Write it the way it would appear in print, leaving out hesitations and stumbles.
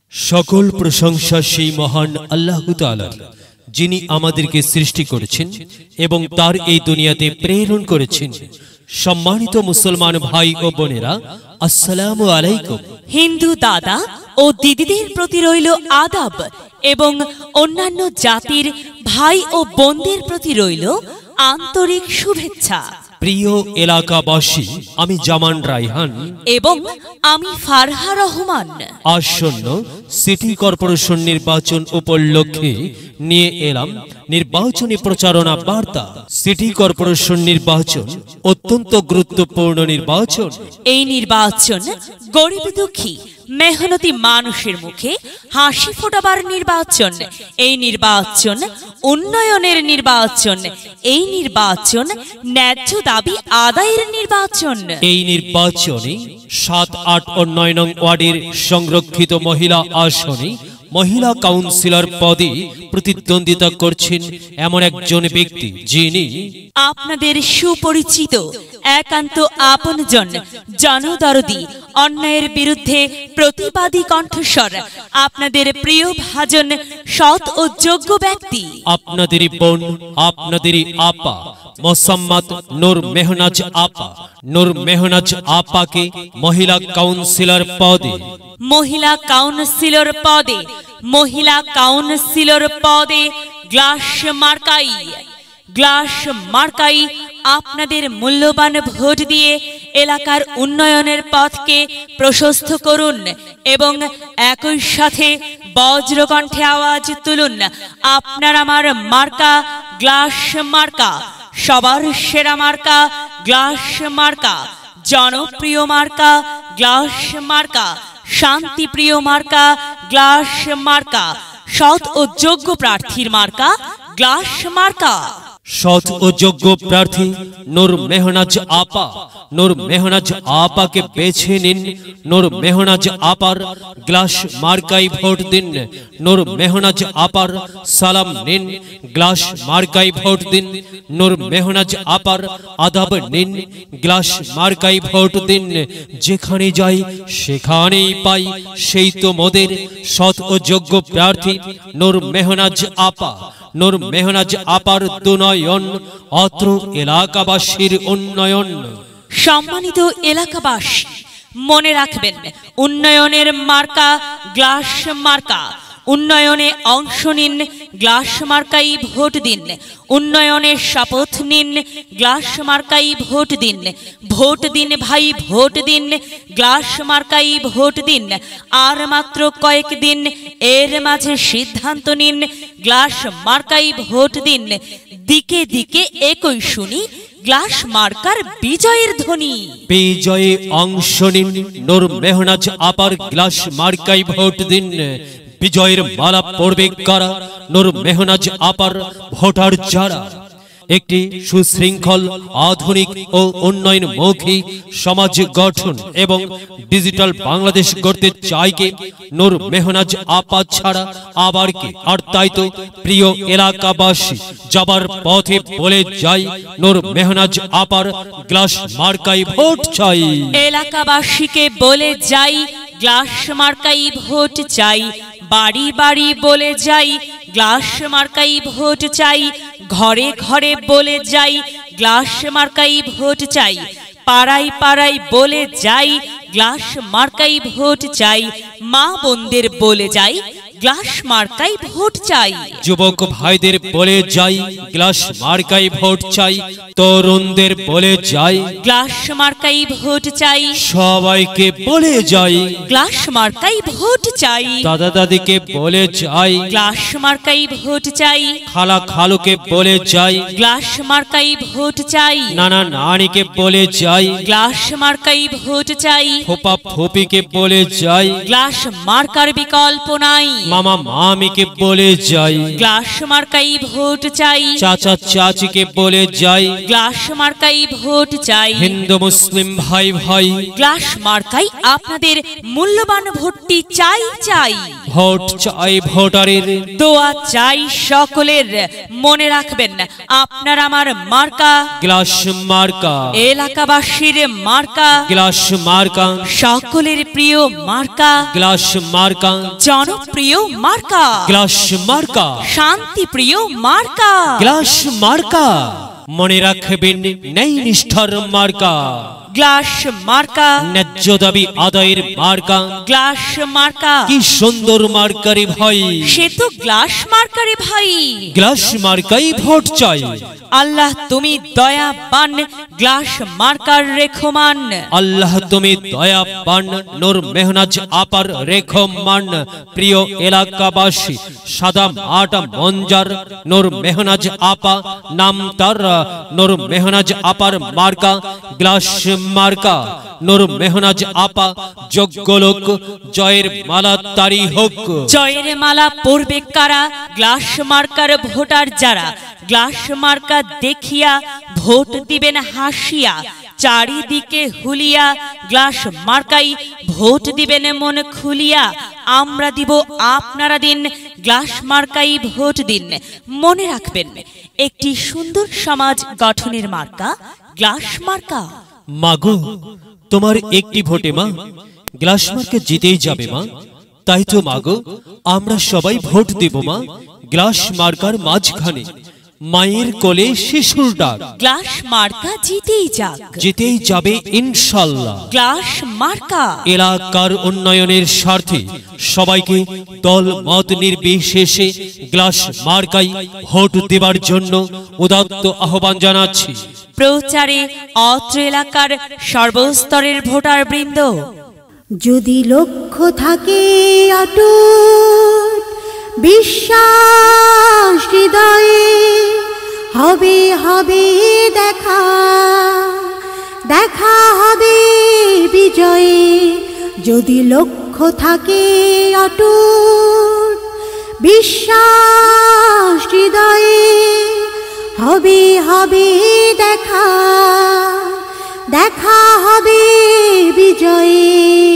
সকল প্রশংসা সেই মহান আল্লাহ তাআলার, যিনি আমাদেরকে সৃষ্টি করেছেন এবং তার এই দুনিয়াতে প্রেরণ করেছেন। সম্মানিত মুসলমান ভাই ও বোনেরা, আসসালামু আলাইকুম। হিন্দু দাদা ও দিদিদের প্রতি রইল আদাব এবং অন্যান্য জাতির ভাই ও বোনদের প্রতি রইল আন্তরিক শুভেচ্ছা। প্রিয় এলাকাবাসী, আমি জামান রায়হান এবং আমি ফারহা রহমান আসন্ন সিটি কর্পোরেশন নির্বাচন উপলক্ষে নিয়ে এলাম নির্বাচনী প্রচারণা বার্তা। সিটি কর্পোরেশন নির্বাচন অত্যন্ত গুরুত্বপূর্ণ নির্বাচন। এই নির্বাচন গরিব দুঃখী মেহনতি মানুষের মুখে হাসি ফোটাবার নির্বাচন। এই নির্বাচন উন্নয়নের নির্বাচন। এই নির্বাচন ন্যায্য দাবি আদায়ের নির্বাচন। এই নির্বাচনে ৭, ৮ ও ৯ নং ওয়ার্ডের সংরক্ষিত মহিলা আসনে মহিলা কাউন্সিলর পদে প্রতিদ্বন্দ্বিতা করছেন এমন একজন ব্যক্তি, যিনি আপনাদের সুপরিচিত একান্ত আপনজন, জনদরদি, অন্যায়ের বিরুদ্ধে প্রতিবাদী কণ্ঠস্বর, আপনাদের প্রিয় ভাজন, সৎ ও যোগ্য ব্যক্তি, আপনাদেরই বোন, আপনাদেরই আপা মোসাম্মদ নূর মেহনাজ আপা। নূর মেহনাজ আপাকে মহিলা কাউন্সিলর পদে মহিলা কাউন্সিলর পদে মহিলা কাউন্সিলর পদে গ্লাস মার্কাই আপনাদের মূল্যবান ভোট দিয়ে এলাকার উন্নয়নের পথকে প্রশস্ত করুন এবং একই সাথে বজ্রকণ্ঠে আওয়াজ তুলুন, আপনার আমার মার্কা গ্লাস মার্কা, সবার সেরা মার্কা গ্লাস মার্কা, জনপ্রিয় মার্কা গ্লাস মার্কা, শান্তিপ্রিয় মার্কা গ্লাস মার্কা, সৎ ও যোগ্য প্রার্থীর মার্কা গ্লাস মার্কা। সৎ ও যোগ্য প্রার্থী নূর মেহনাজ আপা। নূর মেহনাজ আপাকে বেছে নিন। নূর মেহনাজ আপার গ্লাস মার্কাই ভোট দিন। নূর মেহনাজ আপার সালাম নিন, গ্লাস মার্কাই ভোট দিন। নূর মেহনাজ আপার আদাব নিন, গ্লাস মার্কাই ভোট দিন। যেখানে যাই সেখানেই পাই সেই তো মোদের সৎ ও যোগ্য প্রার্থী নূর মেহনাজ আপা। নূর মেহনাজ আপার দুনয়ন, অত্র এলাকাবাসীর উন্নয়ন। সম্মানিত এলাকাবাসী, মনে রাখবেন, উন্নয়নের মার্কা গ্লাস মার্কা। উন্নয়নে অংশ নিন, গ্লাস মার্কাই ভোট দিন। উন্নয়নের শপথ নিন, গ্লাস মার্কাই ভোট দিন। ভোট দিন ভাই, ভোট দিন, গ্লাস মার্কাই ভোট দিন। আর মাত্র কয়েকদিন, এর মাঝে সিদ্ধান্ত নিন, গ্লাস মার্কাই ভোট দিন। দিকে দিকে একই শুনি গ্লাস মার্কার বিজয়ের ধ্বনি। বিজয়ে অংশ নিন, নূর মেহনাজ আপার গ্লাস মার্কাই ভোট দিন। বিজয়ের মালা পড়বে কারা? নূর মেহনাজ আপার ভোটার যারা। একটি সুশৃঙ্খল, আধুনিক ও উন্নয়নমুখী সমাজ গঠন এবং ডিজিটাল বাংলাদেশ গড়তে চাই কে? নূর মেহনাজ আপা ছাড়া আবার কে? আর তাই তো প্রিয় এলাকাবাসী, যাবার পথে বলে যাই, নূর মেহনাজ আপার গ্লাস মার্কাই ভোট চাই। এলাকাবাসীকে বলে যাই, গ্লাস মার্কাই ভোট চাই। বাড়ি বাড়ি বলে যাই, গ্লাস মার্কাই ভোট চাই। ঘরে ঘরে বলে যাই, গ্লাস মার্কাই ভোট চাই। পাড়ায় পাড়ায় বলে যাই, গ্লাস মার্কাই ভোট চাই। মা বোনদের বলে যাই, গ্লাস মার্কাই ভোট চাই। যুবক ভাইদের বলে যাই, গ্লাস মার্কাই ভোট চাই। তরুণদের বলে যাই, গ্লাস মার্কাই ভোট চাই। সবাইকে বলে যাই, গ্লাস মার্কাই ভোট চাই। দাদা দাদিকে বলে যাই, গ্লাস মার্কাই ভোট চাই। খালা খালুকে বলে যাই, গ্লাস মার্কাই ভোট চাই। নানা নানিকে বলে যাই, গ্লাস মার্কাই ভোট চাই। ফুপা ফুপিকে বলে যাই, গ্লাস মার্কার বিকল্প নাই। মামা মামিকে বলে যাই, গ্লাস মার্কাই ভোট চাই। চাচা চাচিকে বলে যাই, গ্লাস মার্কাই ভোট চাই। হিন্দু মুসলিম ভাই ভাই, গ্লাস মার্কাই আপনাদের মূল্যবান ভোটটি চাই চাই। ভোট চাই ভোটারের, দোয়া চাই সকলের। মনে রাখবেন আপনার আমার মার্কা গ্লাস মার্কা, এলাকাবাসীর মার্কা, গ্লাস মার্কা, সকলের প্রিয় মার্কা, গ্লাস মার্কা, জনপ্রিয় মার্কা, গ্লাস মার্কা, শান্তিপ্রিয় মার্কা, গ্লাস মার্কা। মনে রাখবেন নেই নিষ্ঠার মার্কা, গ্লাস মার্কা, ন্যায্য দাবি আদায়ের মার্কা। গ্লাস মার্কা, কি সুন্দর মার্কারে ভাই, সে তো গ্লাস মার্কারে ভাই। গ্লাস মার্কাই ভোট চাই। আল্লাহ তুমি দয়াবান, গ্লাস মার্কার রেখমান। আল্লাহ তুমি দয়াবান, নূর মেহনাজ আপার রেখমান। প্রিয় এলাকাবাসী, সাদা মাটা মঞ্জার নূর মেহনাজ আপা, নাম তার নূর মেহনাজ আপার মার্কা গ্লাস মার্কা। নূর মেহনাজ আপা যোগ্য লোক, জয়ের মালা তারি হোক। জয়ের মালা পড়বে কারা? গ্লাস মার্কার ভোটার যারা। গ্লাস মার্কা দেখিয়া ভোট দিবেন হাসিয়া, চারিদিকে হুলিয়া। গ্লাস মার্কাই ভোট দিবেন মন খুলিয়া। আমরা দিব আপনারা দিন, গ্লাস মার্কাই ভোট দিন। মনে রাখবেন একটি সুন্দর সমাজ গঠনের মার্কা গ্লাস মার্কা। মাগো, তোমার একটি ভোটে মা গ্লাস মার্কা জিতেই যাবে মা। তাই তো মাগো, আমরা সবাই ভোট দেব মা গ্লাস মার্কার মাঝখানে। মায়ের কোলে শিশুর ডাক, গ্লাস মার্কা জিতেই যাক, জিতেই যাবে ইনশাল্লাহ। গ্লাস মার্কা এলাকার উন্নয়নের স্বার্থে সবাইকে দল মত নির্বিশেষে গ্লাস মার্কাই ভোট দেবার জন্য উদাত্ত আহ্বান জানাচ্ছি। প্রচারে অত্র এলাকার সর্বস্তরের ভোটার বৃন্দ। যদি লক্ষ্য থাকে অটুট বিশ্বাস হৃদয়ে, হবে হবে দেখা, দেখা হবে বিজয়ে। যদি লক্ষ্য থাকে অটুট বিশ্বাস হৃদয়ে, হবে হবে দেখা, দেখা হবে বিজয়ে।